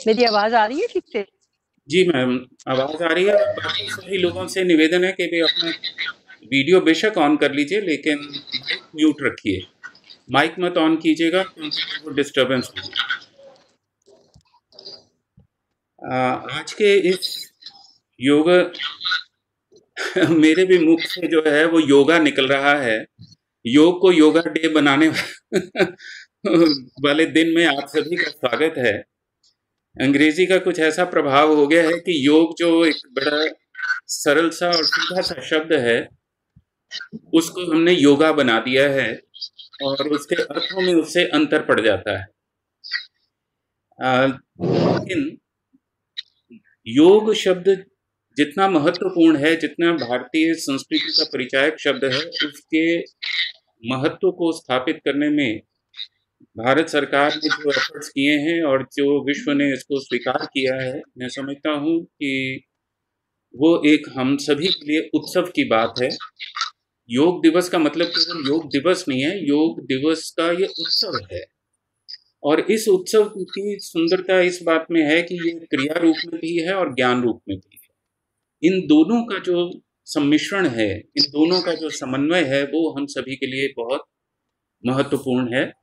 मेरी आवाज आ रही है ठीक से? जी मैम, आवाज़ आ रही है। और बाकी सभी लोगों से निवेदन है कि वे अपना वीडियो बेशक ऑन कर लीजिए, लेकिन माइक म्यूट रखिए। माइक मत ऑन कीजिएगा क्योंकि फिर वो डिस्टरबेंस होगी। आज के इस योग मेरे भी मुख से जो है वो योगा निकल रहा है। योग को योगा डे बनाने वाले दिन में आप सभी का स्वागत है। अंग्रेजी का कुछ ऐसा प्रभाव हो गया है कि योग जो एक बड़ा सरल सा और सीधा सा शब्द है, उसको हमने योगा बना दिया है और उसके अर्थों में उससे अंतर पड़ जाता है। लेकिन योग शब्द जितना महत्वपूर्ण है, जितना भारतीय संस्कृति का परिचायक शब्द है, उसके महत्व को स्थापित करने में भारत सरकार ने जो एफर्ट्स किए हैं और जो विश्व ने इसको स्वीकार किया है, मैं समझता हूँ कि वो एक हम सभी के लिए उत्सव की बात है। योग दिवस का मतलब केवल योग दिवस नहीं है, योग दिवस का ये उत्सव है। और इस उत्सव की सुंदरता इस बात में है कि ये क्रिया रूप में भी है और ज्ञान रूप में भी है। इन दोनों का जो सम्मिश्रण है, इन दोनों का जो समन्वय है, वो हम सभी के लिए बहुत महत्वपूर्ण है।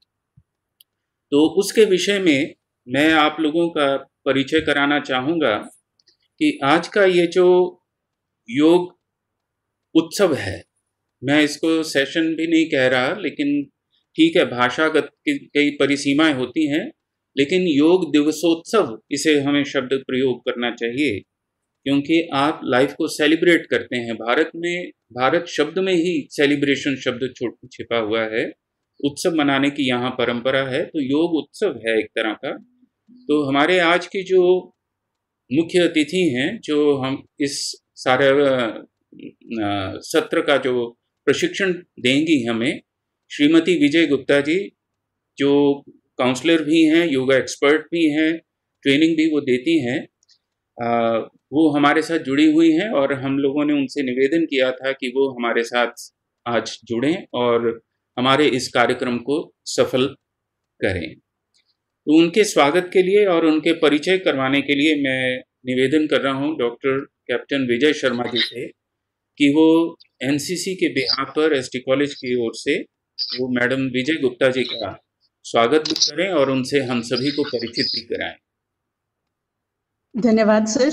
तो उसके विषय में मैं आप लोगों का परिचय कराना चाहूँगा कि आज का ये जो योग उत्सव है, मैं इसको सेशन भी नहीं कह रहा, लेकिन ठीक है, भाषागत कई परिसीमाएं होती हैं, लेकिन योग दिवसोत्सव इसे हमें शब्द प्रयोग करना चाहिए, क्योंकि आप लाइफ को सेलिब्रेट करते हैं। भारत में, भारत शब्द में ही सेलिब्रेशन शब्द छिपा हुआ है। उत्सव मनाने की यहाँ परंपरा है, तो योग उत्सव है एक तरह का। तो हमारे आज की जो मुख्य अतिथि हैं, जो हम इस सारे सत्र का जो प्रशिक्षण देंगी हमें, श्रीमती विजय गुप्ता जी, जो काउंसलर भी हैं, योगा एक्सपर्ट भी हैं, ट्रेनिंग भी वो देती हैं। वो हमारे साथ जुड़ी हुई हैं और हम लोगों ने उनसे निवेदन किया था कि वो हमारे साथ आज जुड़ें और हमारे इस कार्यक्रम को सफल करें। तो उनके स्वागत के लिए और उनके परिचय करवाने के लिए मैं निवेदन कर रहा हूं डॉक्टर कैप्टन विजय शर्मा जी से कि वो एनसीसी के बिहाफ पर एसटी कॉलेज की ओर से वो मैडम विजय गुप्ता जी का स्वागत भी करें और उनसे हम सभी को परिचित भी कराएं। धन्यवाद सर।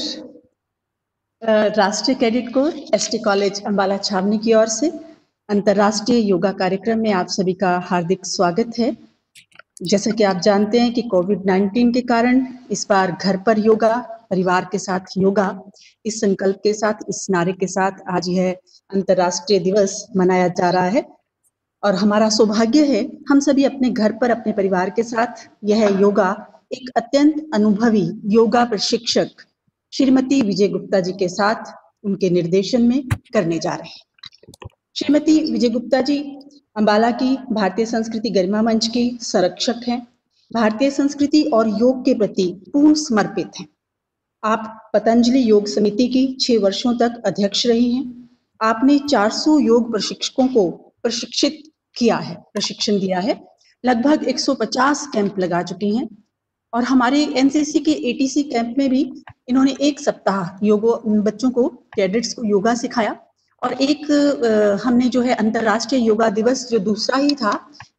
राष्ट्रीय cadet corps ST college Ambala Chhavni की ओर से अंतर्राष्ट्रीय योगा कार्यक्रम में आप सभी का हार्दिक स्वागत है। जैसा कि आप जानते हैं कि कोविड-19 के कारण इस बार घर पर योगा, परिवार के साथ योगा, इस संकल्प के साथ, इस नारे के साथ आज यह अंतर्राष्ट्रीय दिवस मनाया जा रहा है और हमारा सौभाग्य है हम सभी अपने घर पर अपने परिवार के साथ यह योगा एक अत्यंत अनुभवी योगा प्रशिक्षक श्रीमती विजय गुप्ता जी के साथ उनके निर्देशन में करने जा रहे हैं। श्रीमती विजय गुप्ता जी अंबाला की भारतीय संस्कृति गरिमा मंच की संरक्षक हैं, भारतीय संस्कृति और योग के प्रति पूर्ण समर्पित हैं। आप पतंजलि योग समिति की 6 वर्षों तक अध्यक्ष रही हैं। आपने 400 योग प्रशिक्षकों को प्रशिक्षित किया है, प्रशिक्षण दिया है, लगभग 150 कैंप लगा चुकी हैं और हमारे एनसीसी के एटीसी कैंप में भी इन्होंने 1 सप्ताह योगा बच्चों को, कैडेट्स को योगा सिखाया और एक हमने जो है अंतर्राष्ट्रीय योगा दिवस जो दूसरा ही था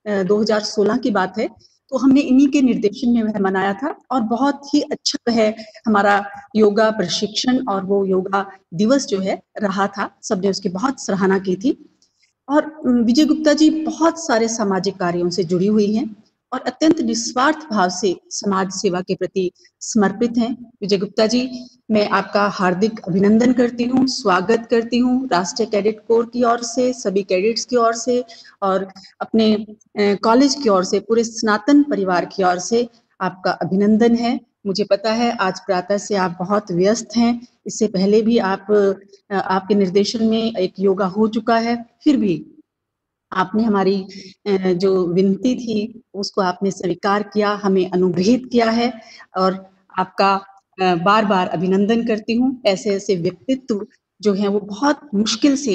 2016 की बात है, तो हमने इन्हीं के निर्देशन में वह मनाया था और बहुत ही अच्छा है हमारा योगा प्रशिक्षण और वो योगा दिवस जो है रहा था। सबने उसकी बहुत सराहना की थी और विजय गुप्ता जी बहुत सारे सामाजिक कार्यों से जुड़ी हुई हैं और अत्यंत निस्वार्थ भाव से समाज सेवा के प्रति समर्पित हैं। विजय गुप्ता जी, मैं आपका हार्दिक अभिनंदन करती हूँ, स्वागत करती हूँ राष्ट्रीय कैडेट कोर की ओर से, सभी कैडेट्स की ओर से और अपने कॉलेज की ओर से, पूरे सनातन परिवार की ओर से आपका अभिनंदन है। मुझे पता है आज प्रातः से आप बहुत व्यस्त हैं, इससे पहले भी आपके निर्देशन में एक योगा हो चुका है, फिर भी आपने हमारी जो विनती थी उसको आपने स्वीकार किया, हमें अनुग्रहित किया है और आपका बार बार अभिनंदन करती हूँ। ऐसे ऐसे व्यक्तित्व जो हैं वो बहुत मुश्किल से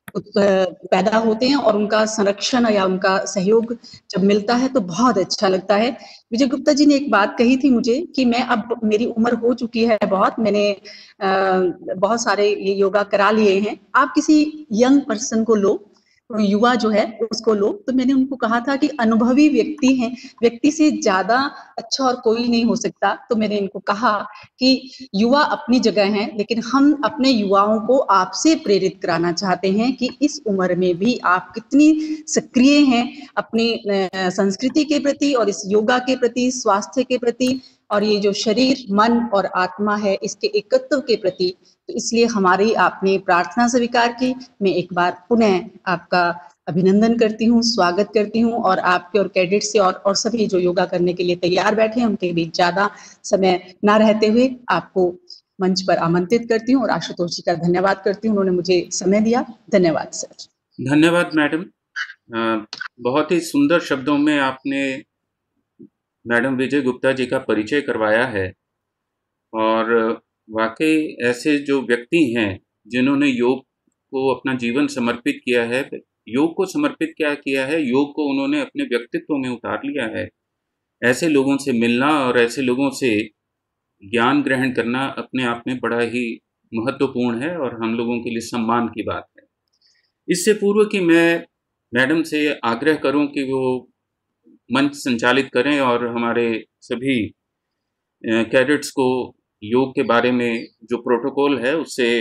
पैदा होते हैं और उनका संरक्षण या उनका सहयोग जब मिलता है तो बहुत अच्छा लगता है। विजय गुप्ता जी ने एक बात कही थी मुझे कि मैं अब मेरी उम्र हो चुकी है बहुत, मैंने बहुत सारे ये योगा करा लिए हैं, आप किसी यंग पर्सन को लो, युवा जो है उसको लो। तो मैंने उनको कहा था कि अनुभवी व्यक्ति हैं, व्यक्ति से ज्यादा अच्छा और कोई नहीं हो सकता। तो मैंने इनको कहा कि युवा अपनी जगह हैं, लेकिन हम अपने युवाओं को आपसे प्रेरित कराना चाहते हैं कि इस उम्र में भी आप कितनी सक्रिय हैं अपनी संस्कृति के प्रति और इस योगा के प्रति, स्वास्थ्य के प्रति, और ये जो शरीर, मन और आत्मा है इसके एकत्व के प्रति। तो इसलिए हमारी आपने प्रार्थना स्वीकार की। मैं एक बार पुनः आपका अभिनंदन करती हूँ, स्वागत करती हूँ, और आपके और कैडेट से और सभी जो योगा करने के लिए तैयार बैठे हैं उनके बीच ज्यादा समय ना रहते हुए आपको मंच पर आमंत्रित करती हूँ और आशुतोष जी का धन्यवाद करती हूँ, उन्होंने मुझे समय दिया। धन्यवाद सर। धन्यवाद मैडम। बहुत ही सुंदर शब्दों में आपने मैडम विजय गुप्ता जी का परिचय करवाया है, और वाकई ऐसे जो व्यक्ति हैं जिन्होंने योग को अपना जीवन समर्पित किया है, योग को समर्पित क्या किया है, योग को उन्होंने अपने व्यक्तित्व में उतार लिया है, ऐसे लोगों से मिलना और ऐसे लोगों से ज्ञान ग्रहण करना अपने आप में बड़ा ही महत्वपूर्ण है और हम लोगों के लिए सम्मान की बात है। इससे पूर्व कि मैं मैडम से आग्रह करूं कि वो मंच संचालित करें और हमारे सभी कैडेट्स को योग के बारे में जो प्रोटोकॉल है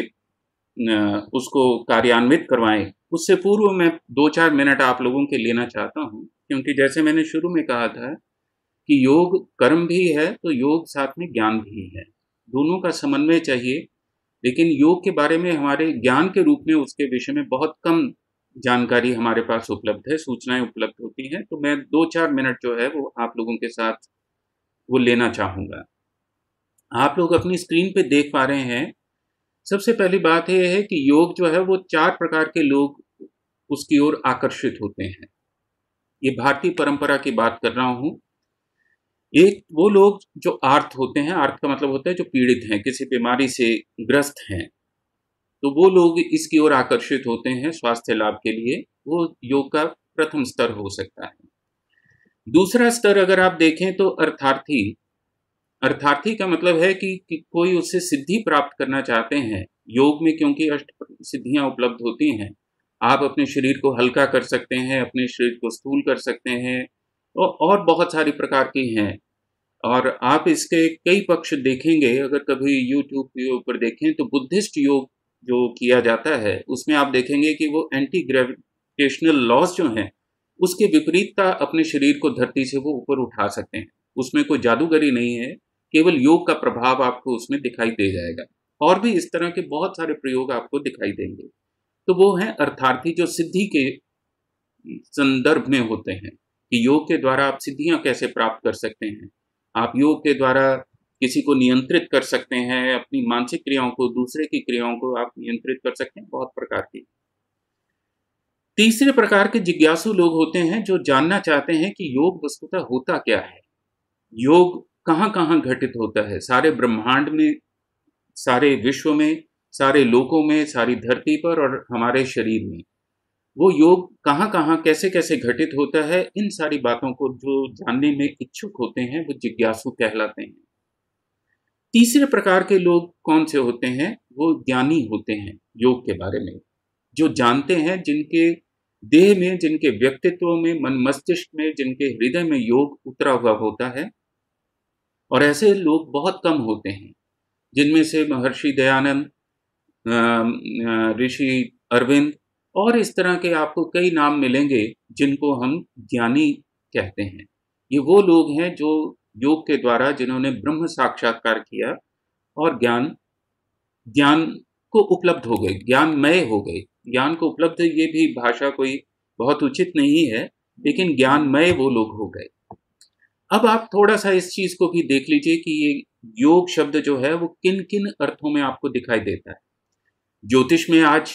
उसको कार्यान्वित करवाएं, उससे पूर्व मैं 2-4 मिनट आप लोगों के लेना चाहता हूं, क्योंकि जैसे मैंने शुरू में कहा था कि योग कर्म भी है तो योग साथ में ज्ञान भी है, दोनों का समन्वय चाहिए। लेकिन योग के बारे में हमारे ज्ञान के रूप में उसके विषय में बहुत कम जानकारी हमारे पास उपलब्ध है, सूचनाएं उपलब्ध होती हैं। तो मैं 2-4 मिनट जो है वो आप लोगों के साथ वो लेना चाहूँगा। आप लोग अपनी स्क्रीन पे देख पा रहे हैं, सबसे पहली बात यह है कि योग जो है वो 4 प्रकार के लोग उसकी ओर आकर्षित होते हैं। ये भारतीय परंपरा की बात कर रहा हूँ। एक वो लोग जो आर्त होते हैं, आर्त का मतलब होता है जो पीड़ित हैं, किसी बीमारी से ग्रस्त हैं, तो वो लोग इसकी ओर आकर्षित होते हैं स्वास्थ्य लाभ के लिए, वो योग का प्रथम स्तर हो सकता है। दूसरा स्तर अगर आप देखें तो अर्थार्थी, अर्थार्थी का मतलब है कि कोई उससे सिद्धि प्राप्त करना चाहते हैं। योग में क्योंकि अष्ट सिद्धियां उपलब्ध होती हैं, आप अपने शरीर को हल्का कर सकते हैं, अपने शरीर को स्थूल कर सकते हैं, और बहुत सारी प्रकार की हैं। और आप इसके कई पक्ष देखेंगे, अगर कभी यूट्यूब के ऊपर देखें तो बुद्धिस्ट योग जो किया जाता है उसमें आप देखेंगे कि वो एंटी ग्रेविटेशनल लॉज जो हैं उसके विपरीतता अपने शरीर को धरती से वो ऊपर उठा सकते हैं। उसमें कोई जादूगरी नहीं है, केवल योग का प्रभाव आपको उसमें दिखाई दे जाएगा। और भी इस तरह के बहुत सारे प्रयोग आपको दिखाई देंगे। तो वो हैं अर्थार्थी, जो सिद्धि के संदर्भ में होते हैं कि योग के द्वारा आप सिद्धियां कैसे प्राप्त कर सकते हैं। आप योग के द्वारा किसी को नियंत्रित कर सकते हैं, अपनी मानसिक क्रियाओं को, दूसरे की क्रियाओं को आप नियंत्रित कर सकते हैं, बहुत प्रकार की। तीसरे प्रकार के जिज्ञासु लोग होते हैं जो जानना चाहते हैं कि योग वस्तुतः होता क्या है, योग कहाँ कहाँ घटित होता है, सारे ब्रह्मांड में, सारे विश्व में, सारे लोकों में, सारी धरती पर और हमारे शरीर में, वो योग कहाँ कहाँ कैसे कैसे घटित होता है, इन सारी बातों को जो जानने में इच्छुक होते हैं वो जिज्ञासु कहलाते हैं। तीसरे प्रकार के लोग कौन से होते हैं, वो ज्ञानी होते हैं योग के बारे में, जो जानते हैं, जिनके देह में, जिनके व्यक्तित्व में, मन मस्तिष्क में, जिनके हृदय में योग उतरा हुआ होता है। और ऐसे लोग बहुत कम होते हैं, जिनमें से महर्षि दयानंद, ऋषि अरविंद और इस तरह के आपको कई नाम मिलेंगे जिनको हम ज्ञानी कहते हैं। ये वो लोग हैं जो योग के द्वारा, जिन्होंने ब्रह्म साक्षात्कार किया और ज्ञान को उपलब्ध हो गए, ज्ञानमय हो गए। ज्ञान को उपलब्ध, ये भी भाषा कोई बहुत उचित नहीं है, लेकिन ज्ञानमय वो लोग हो गए। अब आप थोड़ा सा इस चीज को भी देख लीजिए कि ये योग शब्द जो है वो किन किन अर्थों में आपको दिखाई देता है। ज्योतिष में आज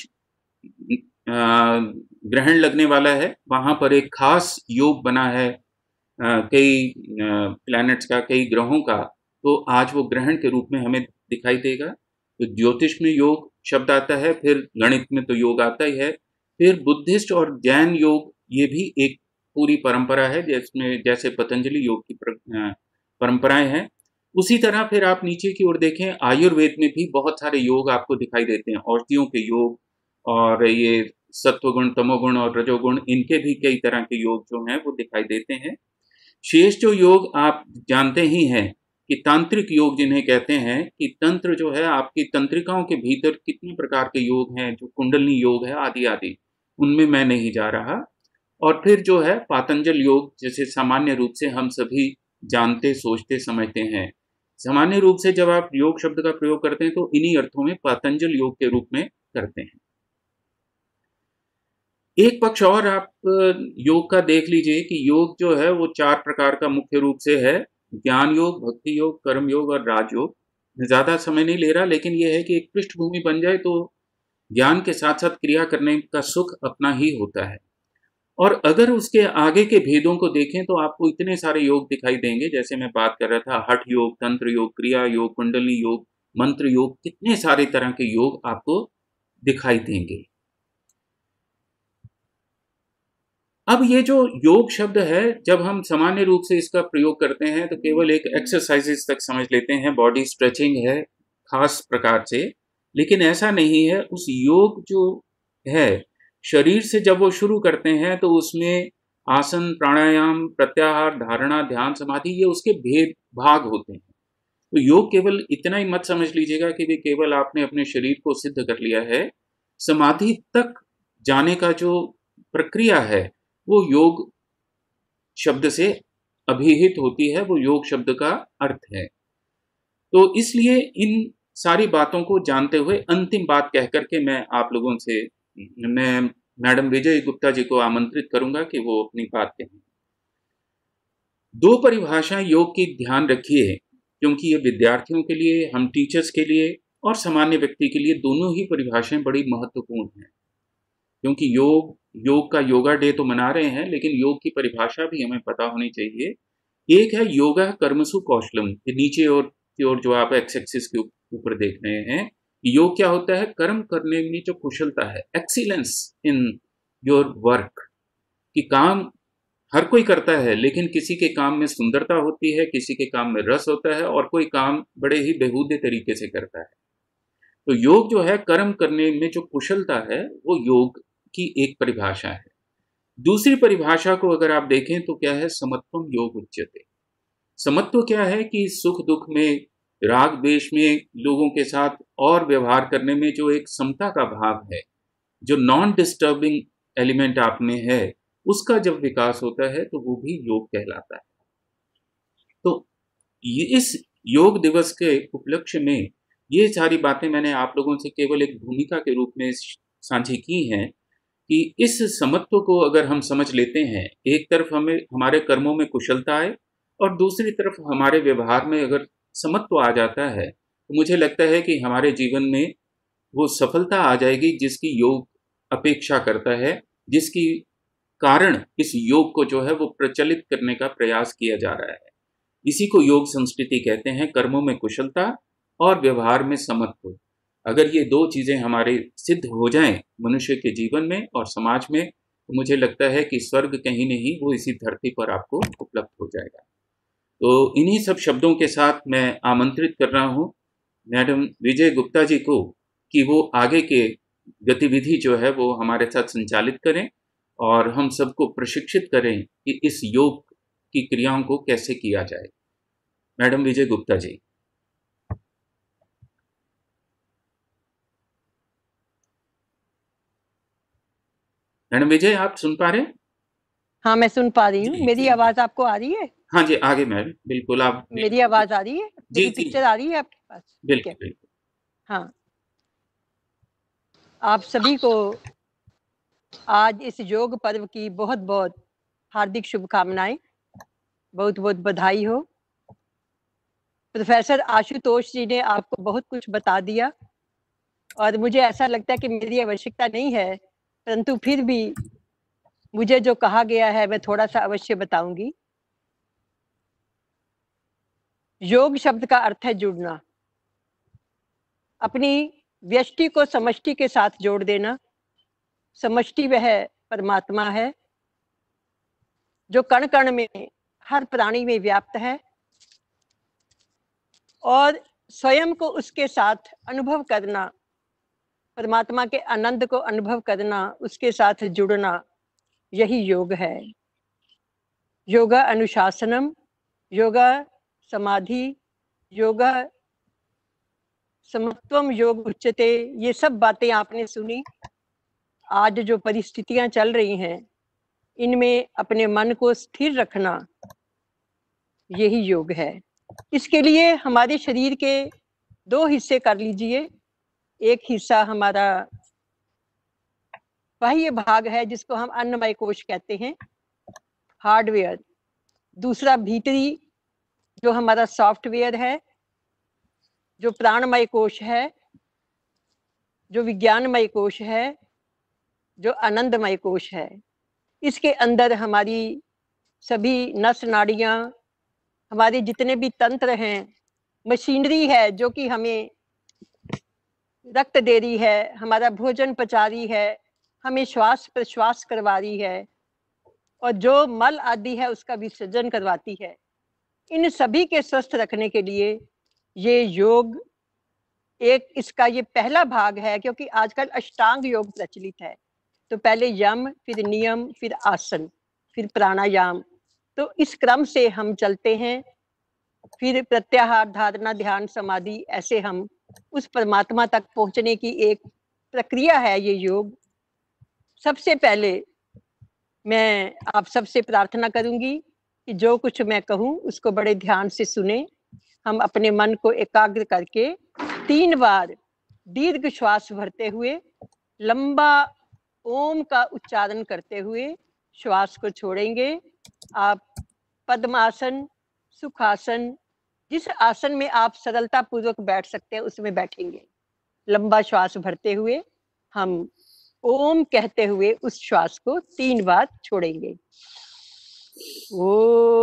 ग्रहण लगने वाला है, वहां पर एक खास योग बना है कई प्लैनेट्स का, कई ग्रहों का, तो आज वो ग्रहण के रूप में हमें दिखाई देगा। तो ज्योतिष में योग शब्द आता है, फिर गणित में तो योग आता ही है, फिर बुद्धिस्ट और जैन योग, ये भी एक पूरी परंपरा है, जिसमें जैसे पतंजलि योग की परंपराएं हैं। उसी तरह फिर आप नीचे की ओर देखें, आयुर्वेद में भी बहुत सारे योग आपको दिखाई देते हैं, औषधियों के योग, और ये सत्वगुण, तमोगुण और रजोगुण, इनके भी कई तरह के योग जो हैं वो दिखाई देते हैं। शेष जो योग आप जानते ही हैं कि तांत्रिक योग जिन्हें कहते हैं, कि तंत्र जो है, आपकी तंत्रिकाओं के भीतर कितने प्रकार के योग हैं, जो कुंडलनी योग है आदि आदि, उनमें मैं नहीं जा रहा। और फिर जो है पातंजल योग, जिसे सामान्य रूप से हम सभी जानते, सोचते, समझते हैं। सामान्य रूप से जब आप योग शब्द का प्रयोग करते हैं तो इन्हीं अर्थों में पातंजल योग के रूप में करते हैं। एक पक्ष और आप योग का देख लीजिए कि योग जो है वो 4 प्रकार का मुख्य रूप से है: ज्ञान योग, भक्ति योग, कर्म योग और राजयोग। मैं ज़्यादा समय नहीं ले रहा, लेकिन यह है कि एक पृष्ठभूमि बन जाए तो ज्ञान के साथ साथ क्रिया करने का सुख अपना ही होता है। और अगर उसके आगे के भेदों को देखें तो आपको इतने सारे योग दिखाई देंगे, जैसे मैं बात कर रहा था, हठ योग, तंत्र योग, क्रिया योग, कुंडली योग, मंत्र योग, कितने सारे तरह के योग आपको दिखाई देंगे। अब ये जो योग शब्द है, जब हम सामान्य रूप से इसका प्रयोग करते हैं तो केवल एक एक्सरसाइजेस तक समझ लेते हैं, बॉडी स्ट्रेचिंग है खास प्रकार से, लेकिन ऐसा नहीं है। उस योग जो है, शरीर से जब वो शुरू करते हैं तो उसमें आसन, प्राणायाम, प्रत्याहार, धारणा, ध्यान, समाधि, ये उसके भेद भाग होते हैं। तो योग केवल इतना ही मत समझ लीजिएगा कि वे केवल आपने अपने शरीर को सिद्ध कर लिया है। समाधि तक जाने का जो प्रक्रिया है वो योग शब्द से अभिहित होती है, वो योग शब्द का अर्थ है। तो इसलिए इन सारी बातों को जानते हुए अंतिम बात कह करके मैं मैडम विजय गुप्ता जी को आमंत्रित करूंगा कि वो अपनी बात कहें। 2 परिभाषाएं योग की ध्यान रखिए, क्योंकि ये विद्यार्थियों के लिए, हम टीचर्स के लिए और सामान्य व्यक्ति के लिए दोनों ही परिभाषाएं बड़ी महत्वपूर्ण हैं। क्योंकि योग का योगा डे तो मना रहे हैं, लेकिन योग की परिभाषा भी हमें पता होनी चाहिए। एक है योगा कर्मसु कौशलम, नीचे और की ओर जो आप एक्स एक्सिस के ऊपर देख रहे हैं, योग क्या होता है? कर्म करने में जो कुशलता है, एक्सीलेंस इन योर वर्क। कि काम हर कोई करता है, लेकिन किसी के काम में सुंदरता होती है, किसी के काम में रस होता है, और कोई काम बड़े ही बेहूदे तरीके से करता है। तो योग जो है, कर्म करने में जो कुशलता है, वो योग की एक परिभाषा है। दूसरी परिभाषा को अगर आप देखें तो क्या है? समत्वम योग उच्यते। समत्व क्या है? कि सुख दुख में, राग द्वेष में, लोगों के साथ और व्यवहार करने में जो एक समता का भाव है, जो नॉन डिस्टर्बिंग एलिमेंट आप में है, उसका जब विकास होता है तो वो भी योग कहलाता है। तो इस योग दिवस के उपलक्ष्य में ये सारी बातें मैंने आप लोगों से केवल एक भूमिका के रूप में साझी की हैं, कि इस समत्व को अगर हम समझ लेते हैं, एक तरफ हमें हमारे कर्मों में कुशलता आए और दूसरी तरफ हमारे व्यवहार में अगर समत्व आ जाता है, तो मुझे लगता है कि हमारे जीवन में वो सफलता आ जाएगी जिसकी योग अपेक्षा करता है, जिसकी कारण इस योग को जो है वो प्रचलित करने का प्रयास किया जा रहा है। इसी को योग संस्कृति कहते हैं, कर्मों में कुशलता और व्यवहार में समत्व। अगर ये 2 चीज़ें हमारे सिद्ध हो जाएं मनुष्य के जीवन में और समाज में, तो मुझे लगता है कि स्वर्ग कहीं नहीं, वो इसी धरती पर आपको उपलब्ध हो जाएगा। तो इन्हीं सब शब्दों के साथ मैं आमंत्रित कर रहा हूँ मैडम विजय गुप्ता जी को, कि वो आगे के गतिविधि जो है वो हमारे साथ संचालित करें और हम सबको प्रशिक्षित करें कि इस योग की क्रियाओं को कैसे किया जाए। मैडम विजय गुप्ता जी। मैडम विजय, आप सुन पा रहे हैं? हाँ, मैं सुन पा रही हूँ। मेरी आवाज आपको आ रही है? हाँ जी, आगे मैडम, बिल्कुल। आप मेरी आवाज आ रही है? जी, पिक्चर आ रही है आपके पास? बिल्कुल बिल्कुल। हाँ, आप सभी को आज इस योग पर्व की बहुत बहुत हार्दिक शुभकामनाएं, बहुत बहुत बधाई हो। प्रोफेसर आशुतोष जी ने आपको बहुत कुछ बता दिया और मुझे ऐसा लगता है कि मेरी आवश्यकता नहीं है, परंतु फिर भी मुझे जो कहा गया है मैं थोड़ा सा अवश्य बताऊंगी। योग शब्द का अर्थ है जुड़ना, अपनी व्यष्टि को समष्टि के साथ जोड़ देना, समष्टि वह परमात्मा है जो कण कण में, हर प्राणी में व्याप्त है, और स्वयं को उसके साथ अनुभव करना, परमात्मा के आनंद को अनुभव करना, उसके साथ जुड़ना, यही योग है। योगा अनुशासनम, योगा समाधि, योगा समत्वम योग उच्यते, ये सब बातें आपने सुनी। आज जो परिस्थितियां चल रही हैं, इनमें अपने मन को स्थिर रखना, यही योग है। इसके लिए हमारे शरीर के दो हिस्से कर लीजिए। एक हिस्सा हमारा बाह्य भाग है जिसको हम अन्नमय कोश कहते हैं, हार्डवेयर। दूसरा भीतरी जो हमारा सॉफ्टवेयर है, जो प्राणमय कोश है, जो विज्ञानमय कोश है, जो आनंदमय कोश है। इसके अंदर हमारी सभी नस नाड़ियां, हमारे जितने भी तंत्र हैं, मशीनरी है जो कि हमें रक्त दे रही है, हमारा भोजन पचा रही है, हमें श्वास प्रश्वास करवा रही है, और जो मल आदि है उसका विसर्जन करवाती है। इन सभी के स्वस्थ रखने के लिए ये योग एक, इसका ये पहला भाग है, क्योंकि आजकल अष्टांग योग प्रचलित है। तो पहले यम, फिर नियम, फिर आसन, फिर प्राणायाम। तो इस क्रम से हम चलते हैं। फिर प्रत्याहार, धारणा, ध्यान, समाधि, ऐसे हम उस परमात्मा तक पहुंचने की एक प्रक्रिया है ये योग। सबसे पहले मैं आप सबसे प्रार्थना करूंगी कि जो कुछ मैं कहूं उसको बड़े ध्यान से सुने। हम अपने मन को एकाग्र करके 3 बार दीर्घ श्वास भरते हुए, लंबा ओम का उच्चारण करते हुए श्वास को छोड़ेंगे। आप पद्मासन, सुखासन, जिस आसन में आप सरलता पूर्वक बैठ सकते हैं उसमें बैठेंगे। लंबा श्वास भरते हुए हम ओम कहते हुए उस श्वास को 3 बार छोड़ेंगे। ओ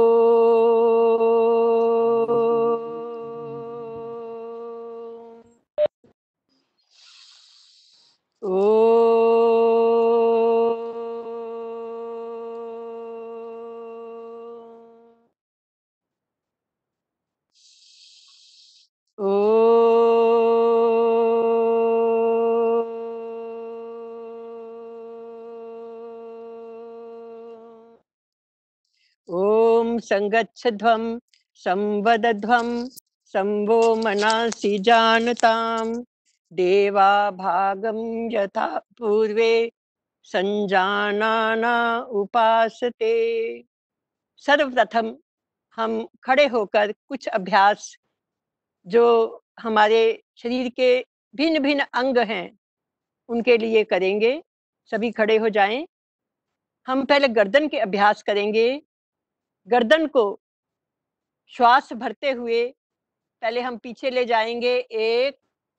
ओम संगच्छध्वं संवदध्वं संवो मनासि जानताम, देवा भागं यथा पूर्वे संजानाना उपासते। सर्वप्रथम हम खड़े होकर कुछ अभ्यास जो हमारे शरीर के भिन्न भिन्न अंग हैं उनके लिए करेंगे। सभी खड़े हो जाएं। हम पहले गर्दन के अभ्यास करेंगे। गर्दन को श्वास भरते हुए पहले हम पीछे ले जाएंगे। 1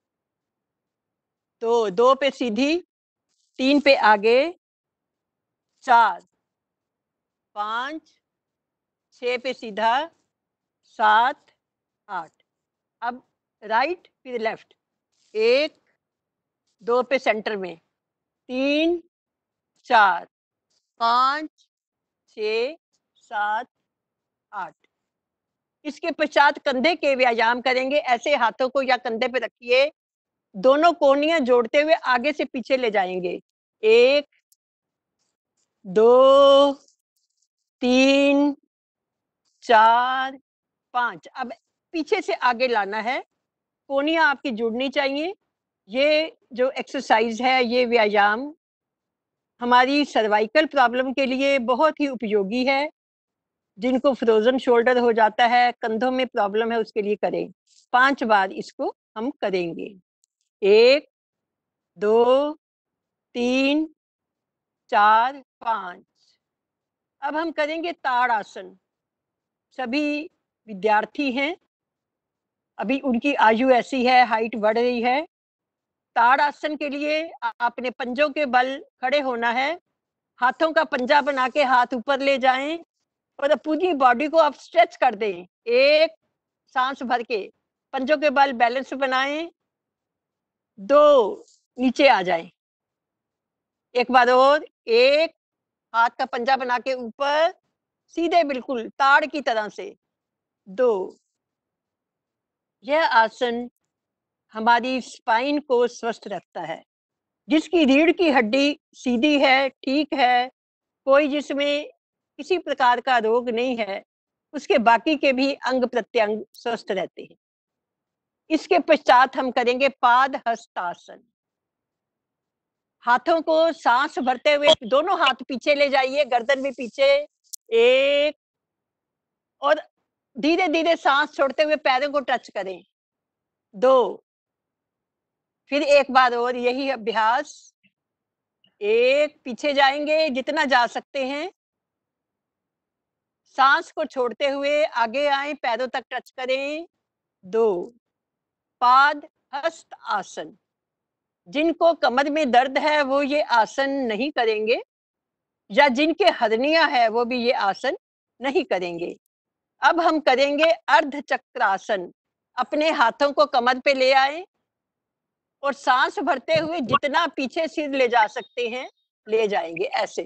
2, 2 पे सीधी, 3 पे आगे, 4 5, 6 पे सीधा, 7 8। अब राइट फिर लेफ्ट। 1 2 पे सेंटर में, 3 4 5 6 7 8। इसके पश्चात कंधे के व्यायाम करेंगे। ऐसे हाथों को या कंधे पे रखिए, दोनों कोहनियां जोड़ते हुए आगे से पीछे ले जाएंगे। 1 2 3 4 5। अब पीछे से आगे लाना है, कोहनियां आपकी जुड़नी चाहिए। ये जो एक्सरसाइज है, ये व्यायाम हमारी सर्वाइकल प्रॉब्लम के लिए बहुत ही उपयोगी है। जिनको फ्रोजन शोल्डर हो जाता है, कंधों में प्रॉब्लम है, उसके लिए करें। 5 बार इसको हम करेंगे। 1 2 3 4 5। अब हम करेंगे ताड़ासन। सभी विद्यार्थी हैं, अभी उनकी आयु ऐसी है, हाइट बढ़ रही है। ताड़ासन के लिए आपने पंजों के बल खड़े होना है। हाथों का पंजा बना के हाथ ऊपर ले जाएं और पूरी बॉडी को आप स्ट्रेच कर दें। 1 सांस भर के पंजों के बल बैलेंस बनाएं। 2 नीचे आ जाएं। एक बार और, एक हाथ का पंजा बना के ऊपर सीधे बिल्कुल ताड़ की तरह से। 2, यह आसन हमारी स्पाइन को स्वस्थ रखता है। जिसकी रीढ़ की हड्डी सीधी है, ठीक है, कोई जिसमें किसी प्रकार का रोग नहीं है, उसके बाकी के भी अंग प्रत्यंग स्वस्थ रहते हैं। इसके पश्चात हम करेंगे पाद हस्तासन। हाथों को सांस भरते हुए दोनों हाथ पीछे ले जाइए, गर्दन भी पीछे, 1, और धीरे धीरे सांस छोड़ते हुए पैरों को टच करें, 2, फिर एक बार और यही अभ्यास, 1, पीछे जाएंगे जितना जा सकते हैं, सांस को छोड़ते हुए आगे आए, पैरों तक टच करें, 2, पाद हस्त आसन। जिनको कमर में दर्द है वो ये आसन नहीं करेंगे, या जिनके हर्निया है वो भी ये आसन नहीं करेंगे। अब हम करेंगे अर्ध चक्रासन। अपने हाथों को कमर पे ले आए और सांस भरते हुए जितना पीछे सिर ले जा सकते हैं ले जाएंगे, ऐसे।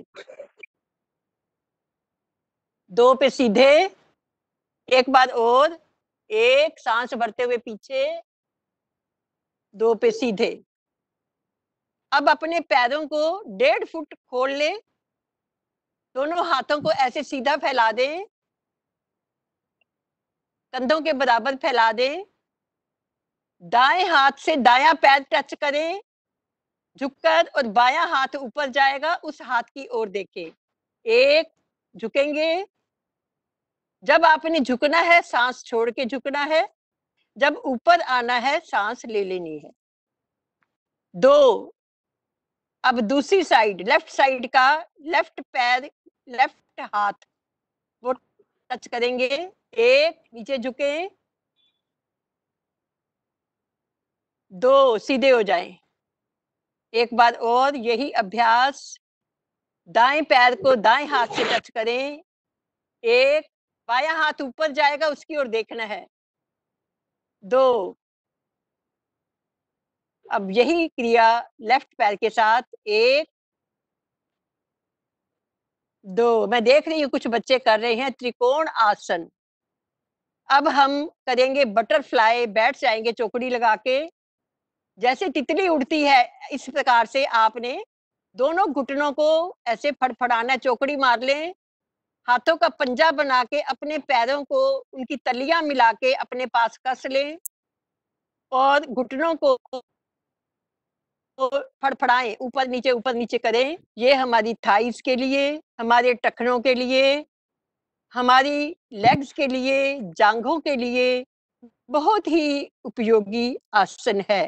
2 पे सीधे, एक बार और, 1, सांस भरते हुए पीछे, 2 पे सीधे। अब अपने पैरों को 1.5 फुट खोल ले, दोनों हाथों को ऐसे सीधा फैला दें, कंधों के बराबर फैला दें, दाएं हाथ से दायां पैर टच करें झुककर, और बायां हाथ ऊपर जाएगा, उस हाथ की ओर देखें। 1, झुकेंगे। जब आपने झुकना है सांस छोड़ के झुकना है, जब ऊपर आना है सांस ले लेनी है। 2, अब दूसरी साइड, लेफ्ट साइड का लेफ्ट पैर, लेफ्ट हाथ वो टच करेंगे, 1, नीचे झुके, 2, सीधे हो जाएं। एक बार और यही अभ्यास, दाएं पैर को दाएं हाथ से टच करें, 1, बायां हाथ ऊपर जाएगा, उसकी ओर देखना है, 2, अब यही क्रिया लेफ्ट पैर के साथ, 1, 2, मैं देख रही हूँ कुछ बच्चे कर रहे हैं त्रिकोण आसन। अब हम करेंगे बटरफ्लाई, बैठ जाएंगे चौकड़ी लगा के, जैसे तितली उड़ती है इस प्रकार से आपने दोनों घुटनों को ऐसे फड़फड़ाना, चौकड़ी मार लें, हाथों का पंजा बना के अपने पैरों को उनकी तलियां मिला के अपने पास कस लें, और घुटनों को फड़फड़ाएं, ऊपर नीचे करें। ये हमारी थाइस के लिए, हमारे टखनों के लिए, हमारी लेग्स के लिए, जांघों के लिए बहुत ही उपयोगी आसन है।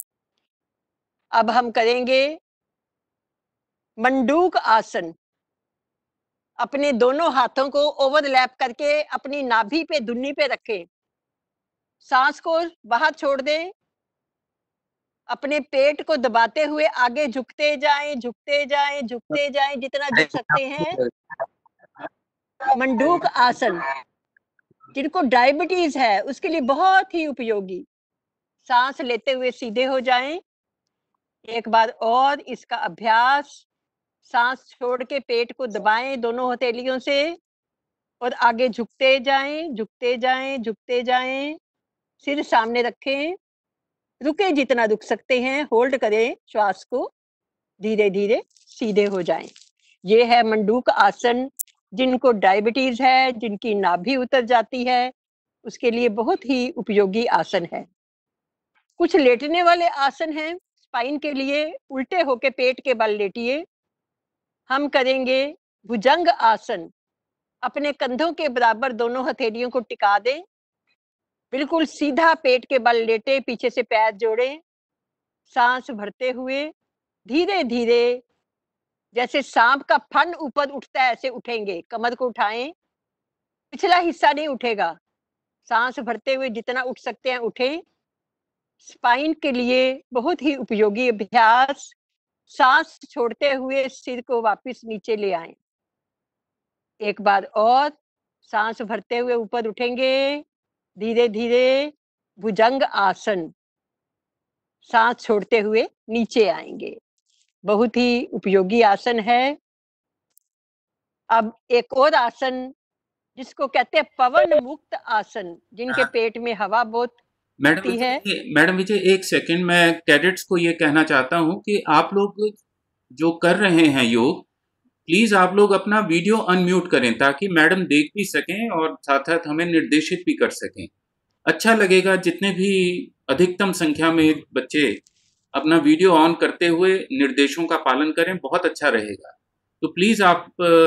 अब हम करेंगे मंडूक आसन। अपने दोनों हाथों को ओवरलैप करके अपनी नाभि पे, धुन्नी पे रखें, सांस को बाहर छोड़ दें, अपने पेट को दबाते हुए आगे झुकते जाएं, झुकते जाएं, झुकते जाएं, जितना झुक सकते हैं। मंडूक आसन जिनको डायबिटीज है उसके लिए बहुत ही उपयोगी। सांस लेते हुए सीधे हो जाएं। एक बार और इसका अभ्यास, सांस छोड़ के पेट को दबाएं दोनों हथेलियों से, और आगे झुकते जाएं, झुकते जाएं, झुकते जाएं, सिर सामने रखें, रुके जितना रुक सकते हैं, होल्ड करें श्वास को, धीरे धीरे सीधे हो जाएं। ये है मंडूक आसन। जिनको डायबिटीज है, जिनकी नाभि उतर जाती है, उसके लिए बहुत ही उपयोगी आसन है। कुछ लेटने वाले आसन हैं स्पाइन के लिए। उल्टे होके पेट के बल लेटिए। हम करेंगे भुजंग आसन। अपने कंधों के बराबर दोनों हथेलियों को टिका दें, बिल्कुल सीधा पेट के बल लेटे, पीछे से पैर जोड़ें, सांस भरते हुए धीरे धीरे, जैसे सांप का फन ऊपर उठता है ऐसे उठेंगे। कमर को उठाएं, पिछला हिस्सा नहीं उठेगा। सांस भरते हुए जितना उठ सकते हैं उठें। स्पाइन के लिए बहुत ही उपयोगी अभ्यास। सांस छोड़ते हुए सिर को वापस नीचे ले आएं। एक बार और सांस भरते हुए ऊपर उठेंगे, धीरे धीरे भुजंग आसन। सांस छोड़ते हुए नीचे आएंगे। बहुत ही उपयोगी आसन है। अब एक और आसन जिसको कहते हैं पवन मुक्त आसन, जिनके पेट में हवा बहुत होती है। मैडम विजय, एक सेकंड, मैं कैडेट्स को ये कहना चाहता हूँ कि आप लोग जो कर रहे हैं योग, प्लीज आप लोग अपना वीडियो अनम्यूट करें ताकि मैडम देख भी सकें और साथ साथ हमें निर्देशित भी कर सकें। अच्छा लगेगा जितने भी अधिकतम संख्या में बच्चे अपना वीडियो ऑन करते हुए निर्देशों का पालन करें, बहुत अच्छा रहेगा। तो प्लीज आप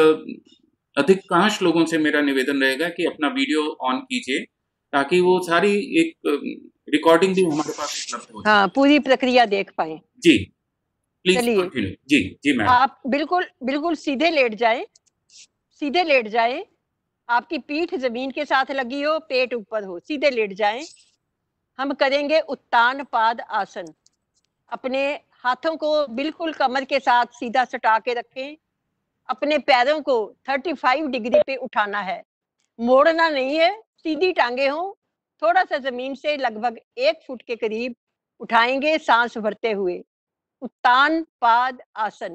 अधिकांश लोगों से मेरा निवेदन रहेगा कि अपना वीडियो ऑन कीजिए ताकि वो सारी एक रिकॉर्डिंग भी हमारे पास उपलब्ध हो। हाँ, पूरी प्रक्रिया देख पाए। जी प्लीज चलिए, कंटिन्यू। जी जी मैडम। आप बिल्कुल बिल्कुल सीधे लेट जाएं, सीधे लेट जाएं। आपकी पीठ जमीन के साथ लगी हो, पेट ऊपर हो, सीधे लेट जाएं। हम करेंगे उत्तान पाद आसन। अपने हाथों को बिल्कुल कमर के साथ सीधा सटा के रखें। अपने पैरों को 35 डिग्री पे उठाना है, मोड़ना नहीं है। सीधी टांगे हो, थोड़ा सा जमीन से लगभग 1 फुट के करीब उठाएंगे, सांस भरते हुए। उत्तान पाद आसन।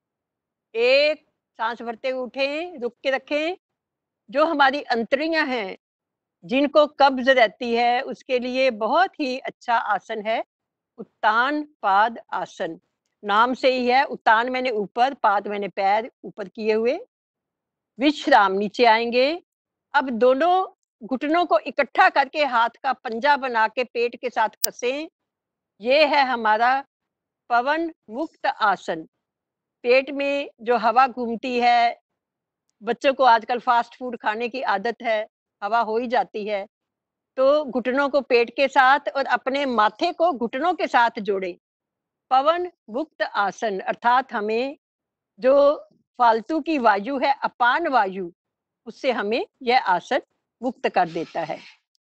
एक सांस भरते हुए उठें, रुक के रखें। जो हमारी अंतड़ियां हैं, जिनको कब्ज रहती है, उसके लिए बहुत ही अच्छा आसन है उत्तान पाद आसन। नाम से ही है, उत्तान मैंने ऊपर, पाद मैंने पैर ऊपर किए हुए। विश्राम, नीचे आएंगे। अब दोनों घुटनों को इकट्ठा करके हाथ का पंजा बना के पेट के साथ कसें। ये है हमारा पवन मुक्त आसन। पेट में जो हवा घूमती है, बच्चों को आजकल फास्ट फूड खाने की आदत है, हवा हो ही जाती है, तो घुटनों को पेट के साथ और अपने माथे को घुटनों के साथ जोड़ें। पवन मुक्त आसन अर्थात हमें जो फालतू की वायु है, अपान वायु, उससे हमें यह आसन मुक्त कर देता है।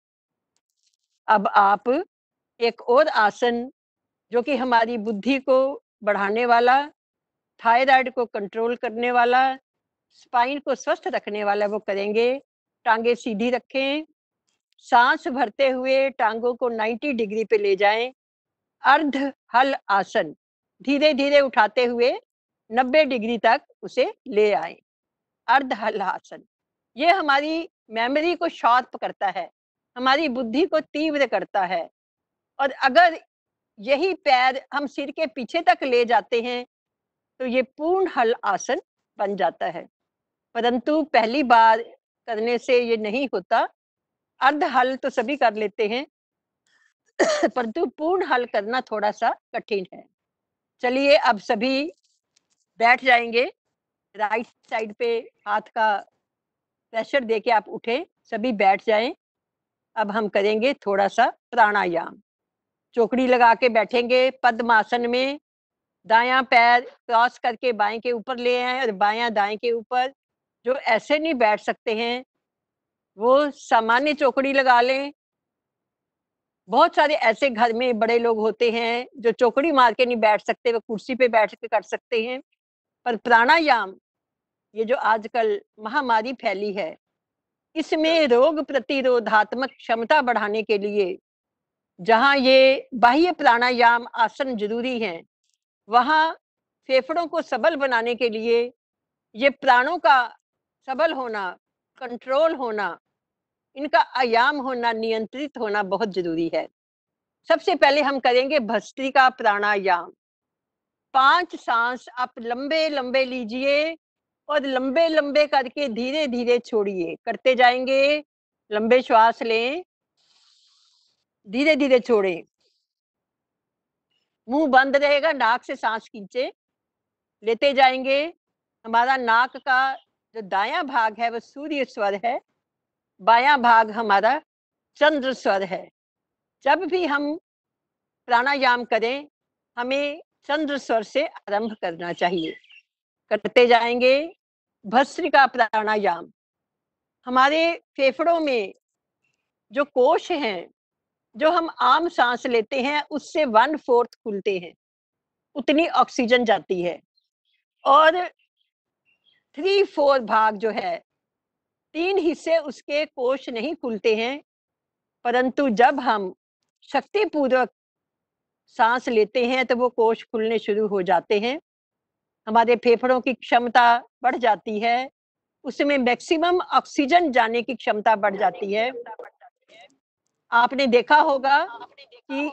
अब आप एक और आसन जो कि हमारी बुद्धि को बढ़ाने वाला, थायराइड को कंट्रोल करने वाला, स्पाइन को स्वस्थ रखने वाला, वो करेंगे। टांगे सीधी रखें, सांस भरते हुए टांगों को 90 डिग्री पे ले जाएं। अर्ध हल आसन, धीरे धीरे उठाते हुए 90 डिग्री तक उसे ले आए। अर्ध हल आसन ये हमारी मेमोरी को शार्प करता है, हमारी बुद्धि को तीव्र करता है। और अगर यही पैर हम सिर के पीछे तक ले जाते हैं तो ये पूर्ण हल आसन बन जाता है। परंतु पहली बार करने से ये नहीं होता। अर्ध हल तो सभी कर लेते हैं परंतु पूर्ण हल करना थोड़ा सा कठिन है। चलिए, अब सभी बैठ जाएंगे। राइट साइड पे हाथ का प्रेशर देके आप उठे, सभी बैठ जाएं। अब हम करेंगे थोड़ा सा प्राणायाम। चौकड़ी लगा के बैठेंगे पद्मासन में। दायां पैर क्रॉस करके बाएं के ऊपर ले आए और बायां दाएं के ऊपर। जो ऐसे नहीं बैठ सकते हैं वो सामान्य चौकड़ी लगा लें। बहुत सारे ऐसे घर में बड़े लोग होते हैं जो चौकड़ी मार के नहीं बैठ सकते, वो कुर्सी पे बैठ के कर सकते हैं। पर प्राणायाम, ये जो आजकल महामारी फैली है, इसमें रोग प्रतिरोधात्मक क्षमता बढ़ाने के लिए जहाँ ये बाह्य प्राणायाम आसन जरूरी हैं, वहाँ फेफड़ों को सबल बनाने के लिए ये प्राणों का सबल होना, कंट्रोल होना, इनका आयाम होना, नियंत्रित होना बहुत जरूरी है। सबसे पहले हम करेंगे भस्त्रिका प्राणायाम। 5 सांस आप लंबे लंबे लीजिए और लंबे लंबे करके धीरे धीरे छोड़िए। करते जाएंगे, लंबे श्वास लें, धीरे धीरे छोड़ें। मुंह बंद रहेगा, नाक से सांस खींचे, लेते जाएंगे। हमारा नाक का जो दायां भाग है वो सूर्य स्वर है, बायां भाग हमारा चंद्र स्वर है। जब भी हम प्राणायाम करें, हमें चंद्र स्वर से आरंभ करना चाहिए। करते जाएंगे भस्त्रिका प्राणायाम। हमारे फेफड़ों में जो कोश हैं, जो हम आम सांस लेते हैं उससे 1/4 खुलते हैं, उतनी ऑक्सीजन जाती है। और 3/4 भाग जो है, 3 हिस्से उसके कोश नहीं खुलते हैं। परंतु जब हम शक्तिपूर्वक सांस लेते हैं तो वो कोश खुलने शुरू हो जाते हैं हमारे फेफड़ों की क्षमता बढ़ जाती है, उसमें मैक्सिमम ऑक्सीजन जाने की क्षमता बढ़ जाती है। आपने देखा होगा कि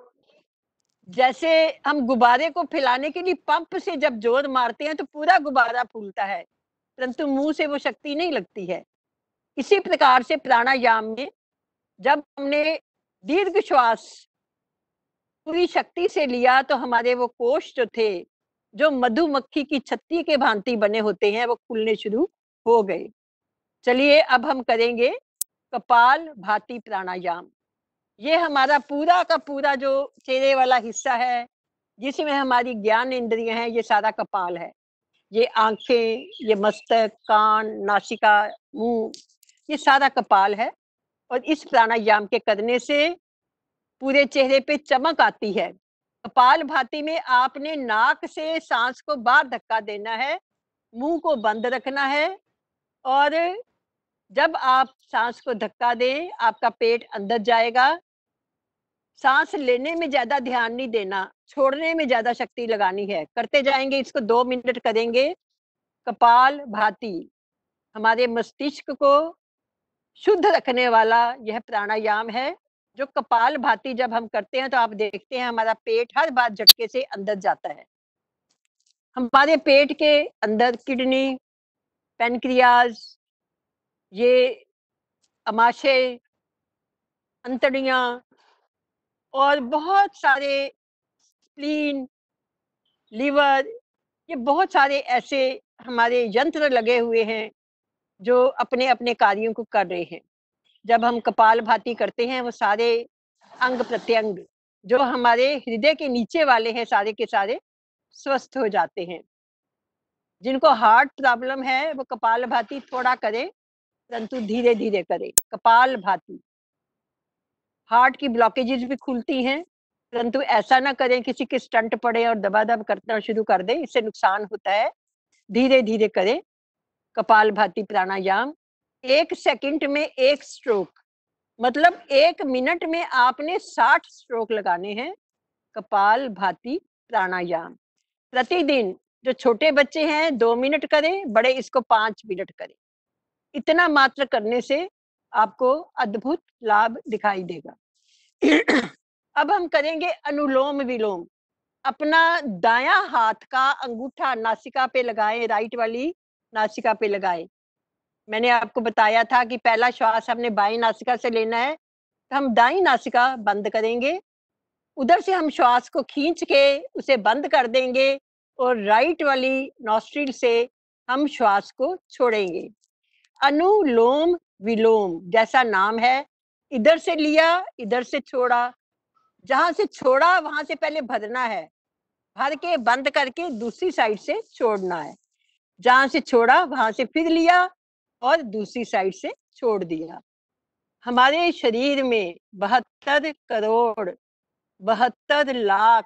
जैसे हम गुब्बारे को फैलाने के लिए पंप से जब जोर मारते हैं तो पूरा गुब्बारा फूलता है, परंतु मुंह से वो शक्ति नहीं लगती है। इसी प्रकार से प्राणायाम में जब हमने दीर्घ श्वास पूरी शक्ति से लिया तो हमारे वो कोष जो थे, जो मधुमक्खी की छत्ती के भांति बने होते हैं, वो खुलने शुरू हो गए। चलिए अब हम करेंगे कपाल भाती प्राणायाम। ये हमारा पूरा का पूरा जो चेहरे वाला हिस्सा है, जिसमें हमारी ज्ञान इंद्रियां हैं, ये सारा कपाल है। ये आंखें, ये मस्तक, कान, नासिका, मुंह, ये सारा कपाल है। और इस प्राणायाम के करने से पूरे चेहरे पे चमक आती है। कपाल भाती में आपने नाक से सांस को बाहर धक्का देना है, मुंह को बंद रखना है, और जब आप सांस को धक्का दें आपका पेट अंदर जाएगा। सांस लेने में ज्यादा ध्यान नहीं देना, छोड़ने में ज्यादा शक्ति लगानी है। करते जाएंगे, इसको 2 मिनट करेंगे। कपाल भाती हमारे मस्तिष्क को शुद्ध रखने वाला यह प्राणायाम है। जो कपाल भाती जब हम करते हैं तो आप देखते हैं हमारा पेट हर बार झटके से अंदर जाता है। हमारे पेट के अंदर किडनी, पैनक्रियाज, ये अमाशय, अंतड़ियां और बहुत सारे स्प्लीन, लीवर, ये बहुत सारे ऐसे हमारे यंत्र लगे हुए हैं जो अपने अपने कार्यों को कर रहे हैं। जब हम कपाल भाती करते हैं वो सारे अंग प्रत्यंग जो हमारे हृदय के नीचे वाले हैं सारे के सारे स्वस्थ हो जाते हैं। जिनको हार्ट प्रॉब्लम है वो कपाल भाती थोड़ा करे, परंतु धीरे धीरे करे। कपाल भाती हार्ट की ब्लॉकेजेस भी खुलती हैं, परंतु ऐसा ना करें किसी के स्टंट पड़े और दबादब करना शुरू कर दे, इससे नुकसान होता है। धीरे धीरे करें कपाल भाती प्राणायाम। 1 सेकंड में 1 स्ट्रोक, मतलब 1 मिनट में आपने 60 स्ट्रोक लगाने हैं। कपाल भाती प्राणायाम प्रतिदिन, जो छोटे बच्चे हैं 2 मिनट करें, बड़े इसको 5 मिनट करें। इतना मात्र करने से आपको अद्भुत लाभ दिखाई देगा। अब हम करेंगे अनुलोम विलोम। अपना दायां हाथ का अंगूठा नासिका पे लगाएं, राइट वाली नासिका पे लगाएं। मैंने आपको बताया था कि पहला श्वास हमने बाईं नासिका से लेना है, तो हम दाईं नासिका बंद करेंगे, उधर से हम श्वास को खींच के उसे बंद कर देंगे और राइट वाली नॉस्ट्रिल से हम श्वास को छोड़ेंगे। अनुलोम विलोम जैसा नाम है, इधर से लिया, इधर से छोड़ा, जहां से छोड़ा वहां से पहले भरना है, भर के बंद करके दूसरी साइड से छोड़ना है। जहां से छोड़ा वहां से फिर लिया और दूसरी साइड से छोड़ दिया। हमारे शरीर में 72 करोड़ 72 लाख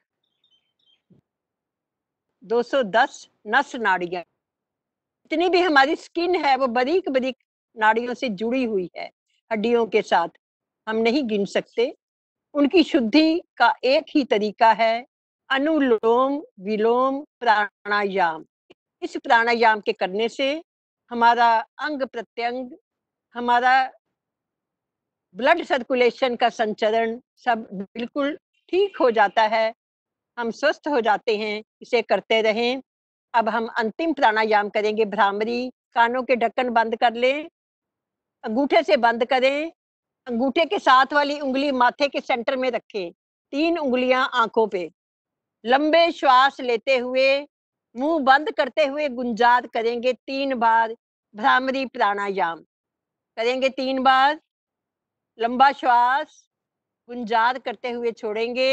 210 नस नाड़ियां, इतनी भी हमारी स्किन है वो बारीक बारीक नाड़ियों से जुड़ी हुई है, हड्डियों के साथ हम नहीं गिन सकते। उनकी शुद्धि का एक ही तरीका है अनुलोम विलोम प्राणायाम। इस प्राणायाम के करने से हमारा अंग प्रत्यंग, हमारा ब्लड सर्कुलेशन का संचरण सब बिल्कुल ठीक हो जाता है, हम स्वस्थ हो जाते हैं। इसे करते रहें। अब हम अंतिम प्राणायाम करेंगे भ्रामरी। कानों के ढक्कन बंद कर लें, अंगूठे से बंद करें, अंगूठे के साथ वाली उंगली माथे के सेंटर में रखें, 3 उंगलियां आंखों पे। लंबे श्वास लेते हुए मुंह बंद करते हुए गुंजाद करेंगे 3 बार भ्रामरी प्राणायाम। करेंगे 3 बार लंबा श्वास, गुंजाद करते हुए छोड़ेंगे।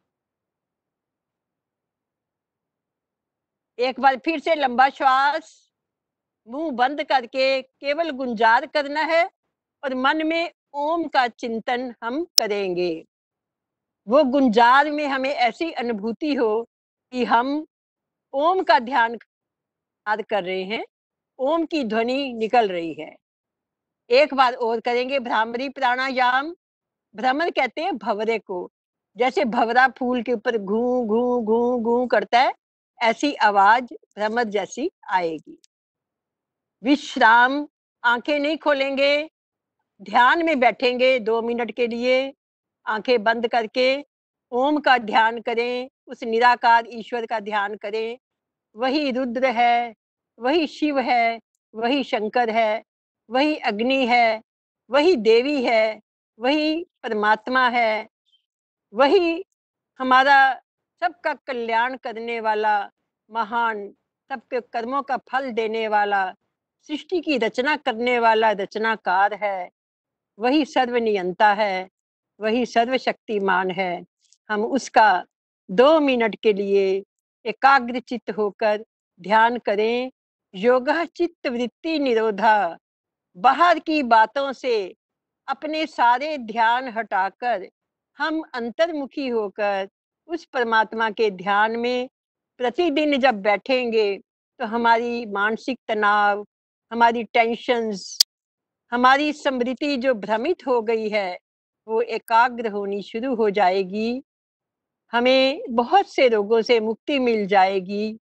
एक बार फिर से लंबा श्वास, मुंह बंद करके केवल गुंजाद करना है और मन में ओम का चिंतन हम करेंगे। वो गुंजाद में हमें ऐसी अनुभूति हो कि हम ओम का ध्यान कर रहे हैं, ओम की ध्वनि निकल रही है। एक बार और करेंगे भ्रामरी प्राणायाम। भ्रमर कहते हैं भंवरे को, जैसे भंवरा फूल के ऊपर घू घू घू घू करता है, ऐसी आवाज भ्रमर जैसी आएगी। विश्राम, आंखें नहीं खोलेंगे, ध्यान में बैठेंगे 2 मिनट के लिए, आंखें बंद करके ओम का ध्यान करें, उस निराकार ईश्वर का ध्यान करें। वही रुद्र है, वही शिव है, वही शंकर है, वही अग्नि है, वही देवी है, वही परमात्मा है, वही हमारा सबका कल्याण करने वाला महान, सबके कर्मों का फल देने वाला, सृष्टि की रचना करने वाला रचनाकार है, वही सर्वनियंता है, वही सर्वशक्तिमान है। हम उसका 2 मिनट के लिए एकाग्र चित्त होकर ध्यान करें। योगः चित्त वृत्ति निरोधा, बाहर की बातों से अपने सारे ध्यान हटाकर हम अंतर्मुखी होकर उस परमात्मा के ध्यान में प्रतिदिन जब बैठेंगे तो हमारी मानसिक तनाव, हमारी टेंशन्स, हमारी स्मृति जो भ्रमित हो गई है वो एकाग्र होनी शुरू हो जाएगी। हमें बहुत से रोगों से मुक्ति मिल जाएगी।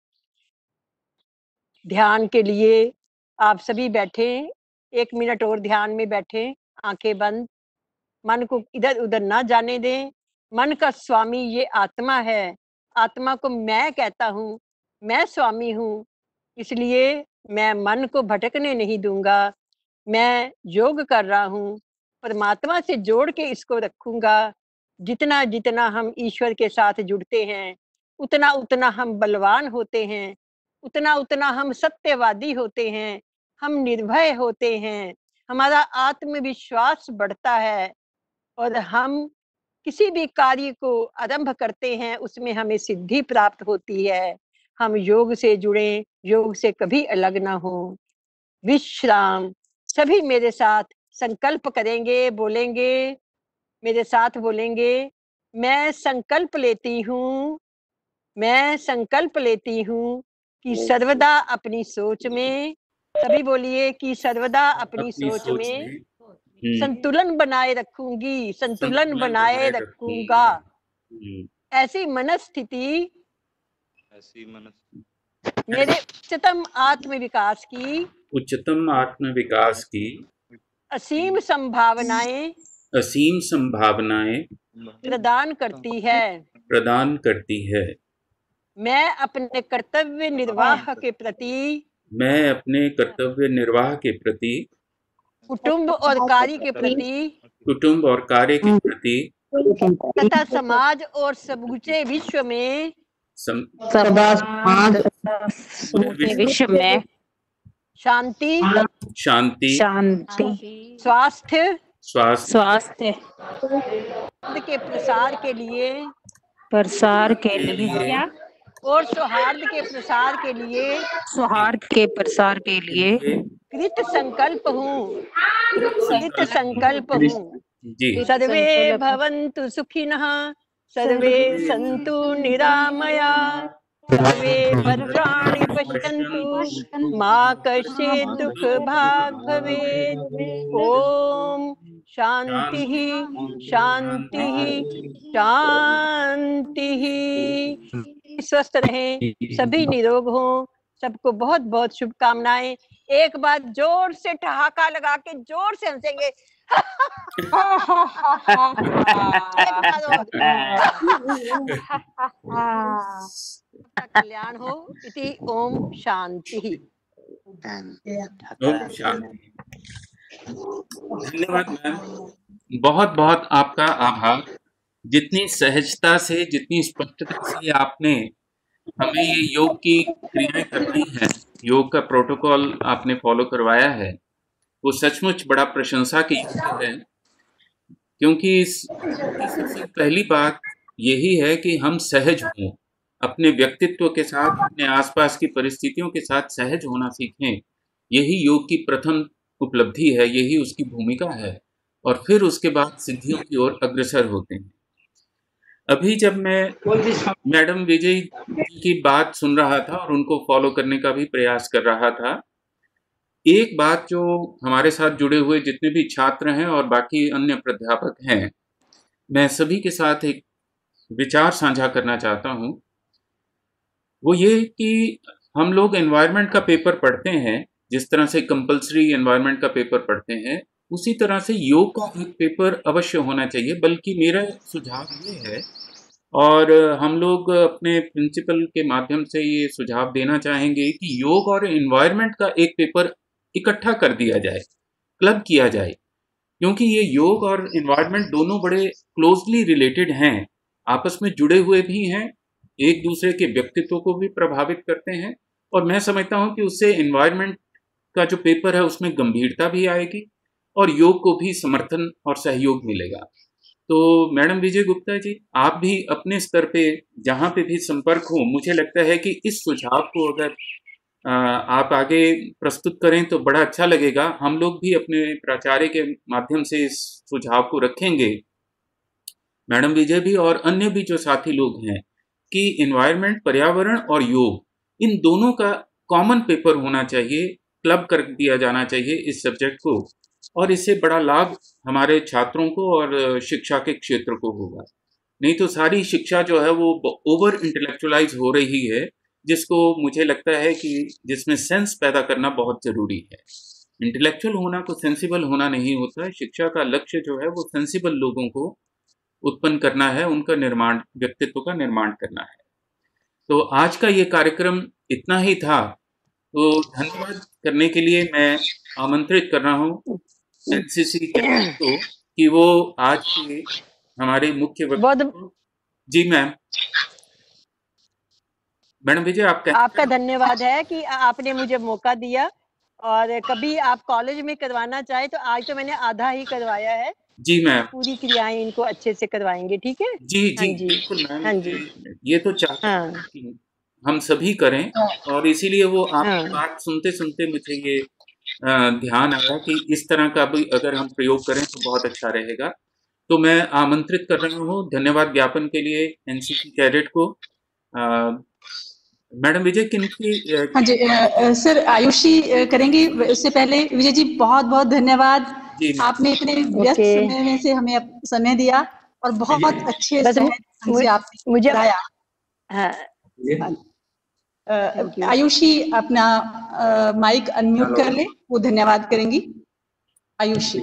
ध्यान के लिए आप सभी बैठें, 1 मिनट और ध्यान में बैठें, आंखें बंद, मन को इधर उधर ना जाने दें। मन का स्वामी ये आत्मा है, आत्मा को मैं कहता हूँ, मैं स्वामी हूँ, इसलिए मैं मन को भटकने नहीं दूंगा। मैं योग कर रहा हूँ, परमात्मा से जोड़ के इसको रखूंगा। जितना जितना हम ईश्वर के साथ जुड़ते हैं उतना उतना हम बलवान होते हैं, उतना उतना हम सत्यवादी होते हैं, हम निर्भय होते हैं, हमारा आत्मविश्वास बढ़ता है और हम किसी भी कार्य को आरंभ करते हैं उसमें हमें सिद्धि प्राप्त होती है। हम योग से जुड़ें, योग से कभी अलग ना हो। विश्राम, सभी मेरे साथ संकल्प करेंगे, बोलेंगे, मेरे साथ बोलेंगे, मैं संकल्प लेती हूँ, मैं संकल्प लेती हूँ कि सर्वदा अपनी सोच में, सभी बोलिए, कि सर्वदा अपनी सोच में संतुलन बनाए रखूंगी, संतुलन बनाए रखूंगा। ऐसी मनस्थिति मेरे उच्चतम आत्मविकास की, उच्चतम आत्मविकास की असीम संभावनाएं प्रदान करती है, प्रदान करती है। मैं अपने कर्तव्य निर्वाह के प्रति, मैं अपने कर्तव्य निर्वाह के प्रति, कुटुंब और कार्य के प्रति, कुटुंब और कार्य के प्रति तथा समाज और समूचे विश्व में, विश्व में शांति, शांति, स्वास्थ्य स्वास्थ्य के प्रसार के लिए और सौहार्द के प्रसार के लिए कृत संकल्प हूँ, कृत संकल्प हूँ। सर्वे भवन्तु सुखिनः, सर्वे सन्तु निरामया, सर्वे भद्राणि पश्यन्तु मा कश्चित् दुःख भाग् भवेत्। ओम शांति शांति शांति। स्वस्थ रहें, सभी निरोग हों, सबको बहुत बहुत शुभकामनाएं। एक बार जोर से ठहाका लगा के जोर से हंसेंगे। कल्याण हो इति ओम शांति। ओम शांति। धन्यवाद मैम, बहुत बहुत आपका आभार। जितनी सहजता से, जितनी स्पष्टता से आपने हमें ये योग की क्रियाएं करनी है, योग का प्रोटोकॉल आपने फॉलो करवाया है, वो सचमुच बड़ा प्रशंसा की योग्य है। क्योंकि सबसे पहली बात यही है कि हम सहज हों, अपने व्यक्तित्व के साथ, अपने आसपास की परिस्थितियों के साथ सहज होना सीखें। यही योग की प्रथम उपलब्धि है, यही उसकी भूमिका है, और फिर उसके बाद सिद्धियों की ओर अग्रसर होते हैं। अभी जब मैं मैडम विजय जी की बात सुन रहा था और उनको फॉलो करने का भी प्रयास कर रहा था, एक बात जो हमारे साथ जुड़े हुए जितने भी छात्र हैं और बाकी अन्य प्राध्यापक हैं, मैं सभी के साथ एक विचार साझा करना चाहता हूं वो ये कि हम लोग एनवायरनमेंट का पेपर पढ़ते हैं, जिस तरह से कंपल्सरी एनवायरनमेंट का पेपर पढ़ते हैं, उसी तरह से योग का एक पेपर अवश्य होना चाहिए। बल्कि मेरा सुझाव ये है, और हम लोग अपने प्रिंसिपल के माध्यम से ये सुझाव देना चाहेंगे कि योग और एनवायरनमेंट का एक पेपर इकट्ठा कर दिया जाए, क्लब किया जाए, क्योंकि ये योग और एनवायरनमेंट दोनों बड़े क्लोजली रिलेटेड हैं, आपस में जुड़े हुए भी हैं, एक दूसरे के व्यक्तित्व को भी प्रभावित करते हैं। और मैं समझता हूँ कि उससे एनवायरनमेंट का जो पेपर है उसमें गंभीरता भी आएगी और योग को भी समर्थन और सहयोग मिलेगा। तो मैडम विजय गुप्ता जी, आप भी अपने स्तर पे जहाँ पे भी संपर्क हो, मुझे लगता है कि इस सुझाव को अगर आप आगे प्रस्तुत करें तो बड़ा अच्छा लगेगा। हम लोग भी अपने प्राचार्य के माध्यम से इस सुझाव को रखेंगे, मैडम विजय भी और अन्य भी जो साथी लोग हैं, कि एनवायरनमेंट, पर्यावरण और योग, इन दोनों का कॉमन पेपर होना चाहिए, क्लब कर दिया जाना चाहिए इस सब्जेक्ट को, और इससे बड़ा लाभ हमारे छात्रों को और शिक्षा के क्षेत्र को होगा। नहीं तो सारी शिक्षा जो है वो ओवर इंटेलेक्चुअलाइज हो रही है, जिसको मुझे लगता है कि जिसमें सेंस पैदा करना बहुत जरूरी है। इंटेलेक्चुअल होना को सेंसिबल होना नहीं होता है। शिक्षा का लक्ष्य जो है वो सेंसिबल लोगों को उत्पन्न करना है, उनका निर्माण, व्यक्तित्व का निर्माण करना है। तो आज का ये कार्यक्रम इतना ही था। तो धन्यवाद करने के लिए मैं आमंत्रित कर रहा हूँ एनसीसी कैडेट को कि वो आज के हमारे मुख्य वक्ता को। जी मैम, मैडम विजय आप आपका धन्यवाद है कि आपने मुझे मौका दिया, और कभी आप कॉलेज में करवाना चाहे तो आज तो मैंने आधा ही करवाया है। जी मैम, पूरी क्रियाएं इनको अच्छे से करवाएंगे, ठीक है? जी हाँ जी जी, बिल्कुल मैम। हाँ जी, ये तो चाहते हैं हाँ कि हम सभी करें, और इसीलिए वो आपकी हाँ बात सुनते सुनते मुझे ये ध्यान आया कि इस तरह का भी अगर हम प्रयोग करें तो बहुत अच्छा रहेगा। तो मैं आमंत्रित कर रहा हूँ धन्यवाद ज्ञापन के लिए एनसीसी कैडेट को। मैडम विजय किनकी हाँ जी, सर आयुषी करेंगी। उससे पहले विजय जी बहुत बहुत धन्यवाद, जी आपने इतने व्यस्त ओके। समय में से हमें समय दिया और बहुत अच्छे बस सहज ढंग से आपने मुझे कराया। हाँ, थैंक यू। आयुषी अपना माइक अनम्यूट कर ले, वो धन्यवाद करेंगी। Ayushi.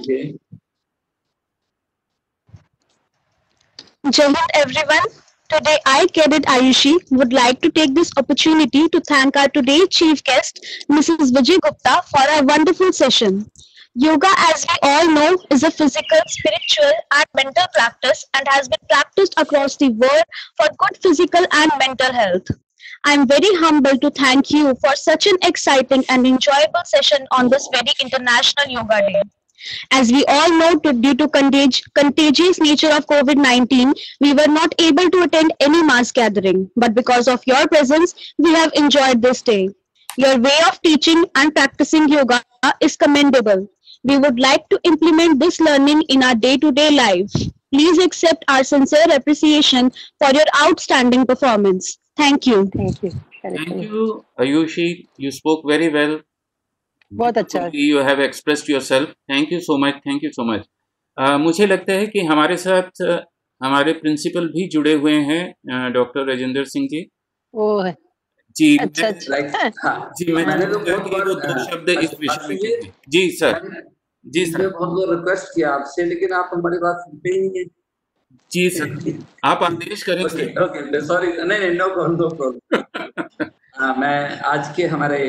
Jai Hind everyone. Today I, Cadet Ayushi, would like to take this opportunity to thank our today's chief guest, Mrs. Vijay Gupta, for a wonderful session. Yoga, as we all know, is a physical, spiritual and mental practice and has been practiced across the world for good physical and mental health. I am very humbled to thank you for such an exciting and enjoyable session on this very International Yoga Day. As we all know, due to contagious nature of COVID-19, we were not able to attend any mass gathering. But because of your presence, we have enjoyed this day. Your way of teaching and practicing yoga is commendable. We would like to implement this learning in our day-to-day life. Please accept our sincere appreciation for your outstanding performance. Thank you. Thank you, Thank you, Ayushi. You spoke very well. बहुत अच्छा। You have expressed yourself. Thank you so much. Thank you so much. मुझे लगता है कि हमारे साथ हमारे principal भी जुड़े हुए हैं, डॉक्टर राजेंद्र सिंह जी। ओह जी अच्छा, जी मैंने तो बहुत बार 2 शब्द इस विषय में कहे। जी सर, जी सर, बहुत बार रिक्वेस्ट किया आपसे, लेकिन आप हमारी बात सुनते ही नहीं। जी सर, आप आदेश करें। ओके, सॉरी, नहीं, नो प्रॉब्लम। मैं आज के हमारे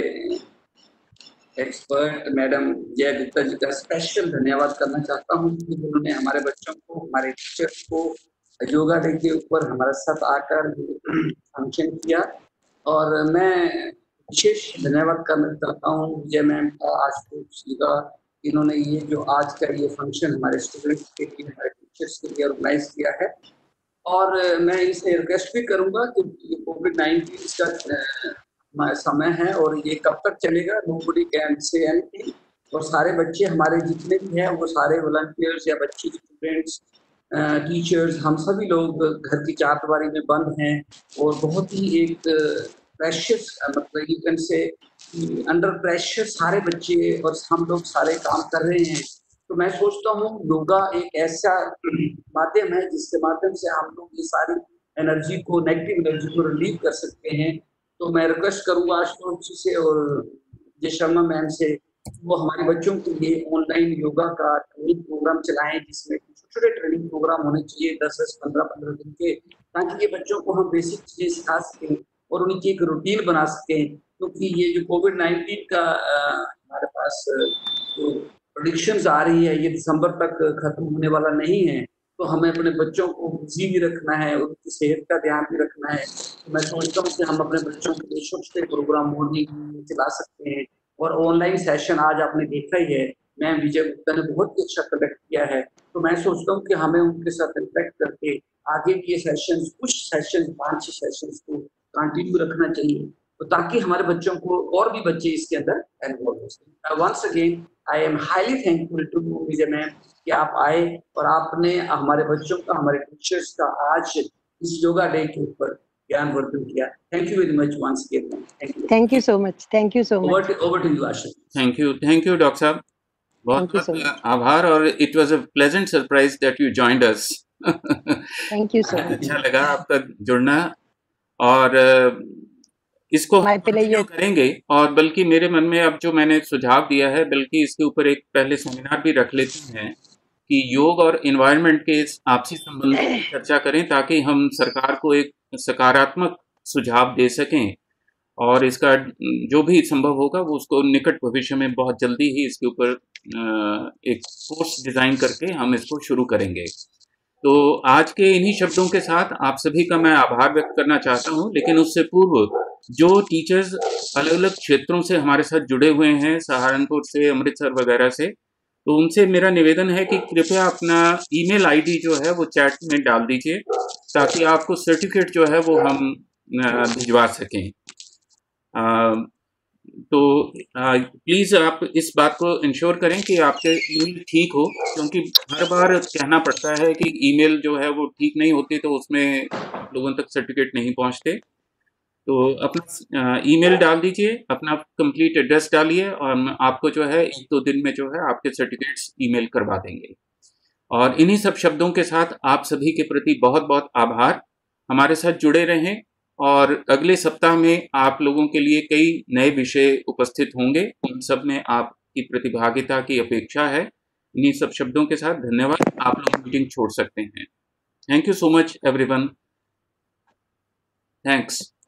एक्सपर्ट मैडम जय गुप्ता जी का स्पेशल धन्यवाद करना चाहता हूँ कि उन्होंने हमारे बच्चों को, हमारे टीचर्स को योगा डे के ऊपर हमारे साथ आकर फंक्शन किया। और मैं विशेष धन्यवाद करना चाहता हूँ विजय मैम का, आशुतोष जी का, इन्होंने ये जो आज का ये फंक्शन हमारे स्टूडेंट्स के लिए, हमारे टीचर्स के लिए ऑर्गेनाइज किया है। और मैं इनसे रिक्वेस्ट भी करूँगा कि कोविड-19 का समय है और ये कब तक चलेगा, नोबडी कैन से एनीथिंग। और सारे बच्चे हमारे जितने भी हैं वो सारे वॉलंटियर्स या बच्चे, स्टूडेंट्स, टीचर्स, हम सभी लोग घर की चारदीवारी में बंद हैं और बहुत ही एक प्रेशियस, मतलब you can say under pressure सारे बच्चे और हम लोग सारे काम कर रहे हैं। तो मैं सोचता हूँ योगा एक ऐसा माध्यम है जिसके माध्यम से हम लोग ये सारी एनर्जी को, नेगेटिव एनर्जी को रिलीव कर सकते हैं। तो मैं रिक्वेस्ट करूंगा आशुतोष जी से और जय शर्मा मैम से, वो हमारे बच्चों के लिए ऑनलाइन योगा का ट्रेनिंग प्रोग्राम चलाएं, जिसमें छोटे ट्रेनिंग प्रोग्राम होने चाहिए 10 15 दिन के, ताकि ये बच्चों को हम बेसिक चीजें सिखा सकें और उनकी एक रूटीन बना सकें। क्योंकि ये जो कोविड-19 का हमारे पास जो प्रेडिक्शंस आ रही है, ये दिसंबर तक खत्म होने वाला नहीं है, तो हमें अपने बच्चों को बिजी भी रखना है, उनकी सेहत का ध्यान भी रखना है। तो मैं समझता हूँ कि हम अपने बच्चों के लिए छोटे प्रोग्राम मॉर्निंग चला सकते हैं। और ऑनलाइन सेशन आज आपने देखा ही है, मैम विजय गुप्ता ने बहुत ही अच्छा कंडक्ट किया है, तो मैं सोचता हूँ कि हमें उनके साथ इंटरेक्ट करके आगे के सेशंस, कुछ सेशंस 5-6 सेशंस को कंटिन्यू रखना चाहिए, तो ताकि हमारे बच्चों को और भी बच्चे इसके अंदर इन्वॉल्व हो सकें। Once again I am highly thankful to Vijay ma'am कि आप आए और आपने हमारे बच्चों का, हमारे टीचर्स का आज इस योगा डे के ऊपर ज्ञानवर्धन किया। Thank you very much once again. Thank you so much. Thank you so much. Over to you Asha. Thank you doctor साहब, बहुत बहुत आभार। और it was a pleasant surprise that you joined us. Thank you so much. अच्छा लगा आपका जुड़ना, और इसको कंटिन्यू करेंगे। और बल्कि मेरे मन में अब जो मैंने सुझाव दिया है, बल्कि इसके ऊपर एक पहले सेमिनार भी रख लेते हैं कि योग और एनवायरनमेंट के आपसी संबंध की चर्चा करें, ताकि हम सरकार को एक सकारात्मक सुझाव दे सकें, और इसका जो भी संभव होगा वो उसको निकट भविष्य में बहुत जल्दी ही इसके ऊपर एक कोर्स डिजाइन करके हम इसको शुरू करेंगे। तो आज के इन्हीं शब्दों के साथ आप सभी का मैं आभार व्यक्त करना चाहता हूं, लेकिन उससे पूर्व जो टीचर्स अलग अलग क्षेत्रों से हमारे साथ जुड़े हुए हैं, सहारनपुर से, अमृतसर वगैरह से, तो उनसे मेरा निवेदन है कि कृपया अपना ईमेल आईडी जो है वो चैट में डाल दीजिए, ताकि आपको सर्टिफिकेट जो है वो हम भिजवा सकें। तो प्लीज़ आप इस बात को इंश्योर करें कि आपके ईमेल ठीक हो, क्योंकि हर बार कहना पड़ता है कि ईमेल जो है वो ठीक नहीं होती, तो उसमें आप लोगों तक सर्टिफिकेट नहीं पहुंचते। तो अपना ईमेल डाल दीजिए, अपना कंप्लीट एड्रेस डालिए, और आपको जो है 1-2 दिन में जो है आपके सर्टिफिकेट्स ईमेल करवा देंगे। और इन्हीं सब शब्दों के साथ आप सभी के प्रति बहुत बहुत आभार। हमारे साथ जुड़े रहें, और अगले सप्ताह में आप लोगों के लिए कई नए विषय उपस्थित होंगे, उन सब में आपकी प्रतिभागिता की अपेक्षा है। इन्हीं सब शब्दों के साथ धन्यवाद। आप लोग मीटिंग छोड़ सकते हैं। Thank you so much everyone. Thanks.